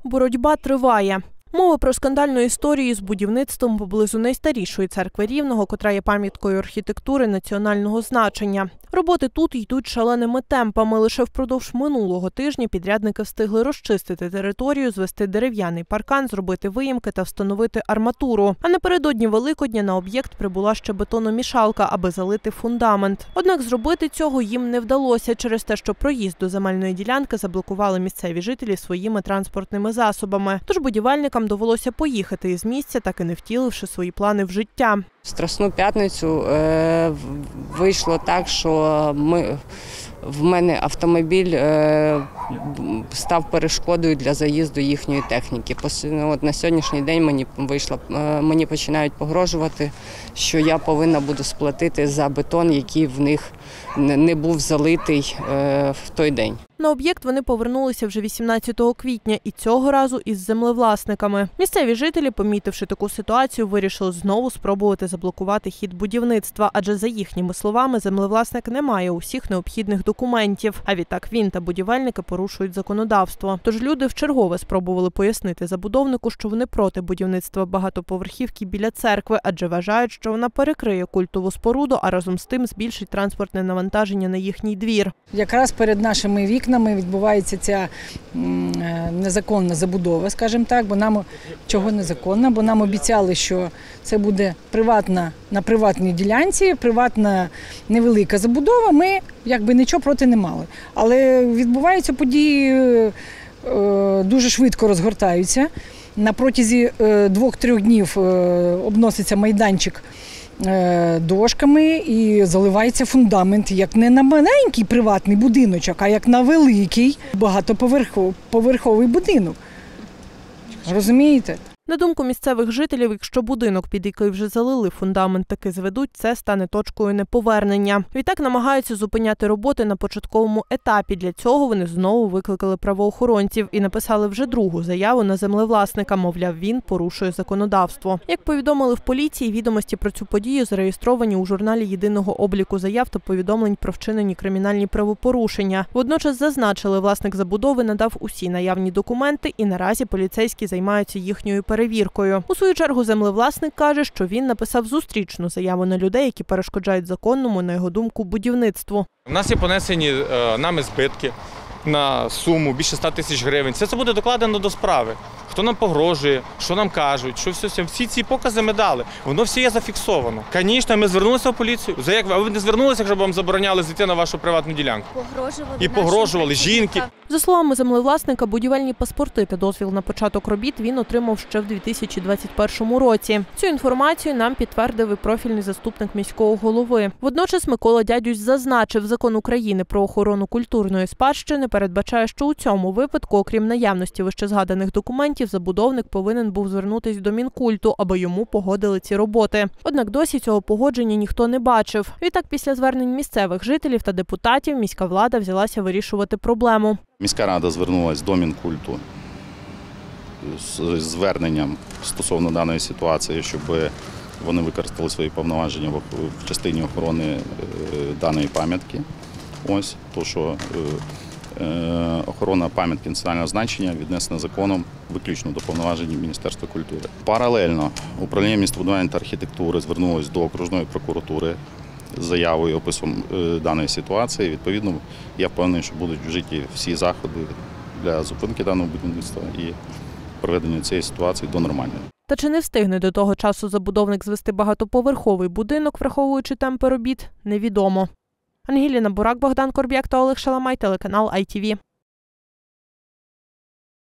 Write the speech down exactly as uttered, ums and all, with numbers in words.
Боротьба триває. Мова про скандальну історію з будівництвом поблизу найстарішої церкви Рівного, котра є пам'яткою архітектури національного значення. Роботи тут йдуть шаленими темпами. Лише впродовж минулого тижня підрядники встигли розчистити територію, звести дерев'яний паркан, зробити виїмки та встановити арматуру. А напередодні Великодня на об'єкт прибула ще бетономішалка, аби залити фундамент. Однак зробити цього їм не вдалося через те, що проїзд до земельної ділянки заблокували місцеві жителі своїми транспортними засобами. Тож будівельникам довелося поїхати із місця, так і не втіливши свої плани в життя. В Страсну п'ятницю е, вийшло так, що ми, в мене автомобіль е, став перешкодою для заїзду їхньої техніки. От на сьогоднішній день мені вийшло, е, мені починають погрожувати, що я повинна буду сплатити за бетон, який в них не був залитий е, в той день. На об'єкт вони повернулися вже вісімнадцятого квітня і цього разу із землевласниками. Місцеві жителі, помітивши таку ситуацію, вирішили знову спробувати заблокувати хід будівництва, адже за їхніми словами землевласник не має усіх необхідних документів, а відтак він та будівельники порушують законодавство. Тож люди вчергове спробували пояснити забудовнику, що вони проти будівництва багатоповерхівки біля церкви, адже вважають, що вона перекриє культову споруду, а разом з тим збільшить транспортне навантаження на їхній двір. Якраз перед нашими вікнами відбувається ця незаконна забудова, скажімо так, бо нам, чого незаконна, бо нам обіцяли, що це буде приватна, на приватній ділянці, приватна невелика забудова, ми якби нічого проти не мали. Але відбуваються події, дуже швидко розгортаються. На протязі двох-трьох днів обноситься майданчик дошками і заливається фундамент як не на маленький приватний будиночок, а як на великий багатоповерховий будинок. Розумієте? На думку місцевих жителів, якщо будинок, під який вже залили фундамент, таки зведуть, це стане точкою неповернення. Відтак намагаються зупиняти роботи на початковому етапі. Для цього вони знову викликали правоохоронців і написали вже другу заяву на землевласника, мовляв, він порушує законодавство. Як повідомили в поліції, відомості про цю подію зареєстровані у журналі єдиного обліку заяв та повідомлень про вчинені кримінальні правопорушення. Водночас зазначили, власник забудови надав усі наявні документи і наразі поліцейські займаються їхньою перевіркою. перевіркою. У свою чергу землевласник каже, що він написав зустрічну заяву на людей, які перешкоджають законному, на його думку, будівництву. У нас є понесені е, нами збитки на суму більше ста тисяч гривень. Це, це буде докладено до справи. Хто нам погрожує, що нам кажуть, що все, всі ці покази ми дали. Воно все є зафіксовано. Звісно, ми звернулися в поліцію. За як ви? А ви не звернулися, якщо б вам забороняли зайти на вашу приватну ділянку? Погрожували. І погрожували жінки. За словами землевласника, будівельні паспорти та дозвіл на початок робіт він отримав ще в дві тисячі двадцять першому році. Цю інформацію нам підтвердив і профільний заступник міського голови. Водночас Микола Дядюсь зазначив, закон України про охорону культурної спадщини передбачає, що у цьому випадку, окрім наявності вищезгаданих документів, забудовник повинен був звернутися до Мінкульту, аби йому погодили ці роботи. Однак досі цього погодження ніхто не бачив. Відтак, після звернень місцевих жителів та депутатів, міська влада взялася вирішувати проблему. Міська рада звернулася до Мінкульту з зверненням стосовно даної ситуації, щоб вони використали свої повноваження в частині охорони даної пам'ятки. Ось, то, що охорона пам'ятки національного значення віднесена законом виключно до повноважень Міністерства культури. Паралельно управління містобудування та архітектури звернулося до окружної прокуратури з заявою, описом даної ситуації. Відповідно, я впевнений, що будуть вжиті всі заходи для зупинки даного будівництва і приведення цієї ситуації до нормальної. Та чи не встигне до того часу забудовник звести багатоповерховий будинок, враховуючи темпи робіт, невідомо. Ангеліна Бурак, Богдан Корб'як та Олег Шаламай, телеканал ай ті ві.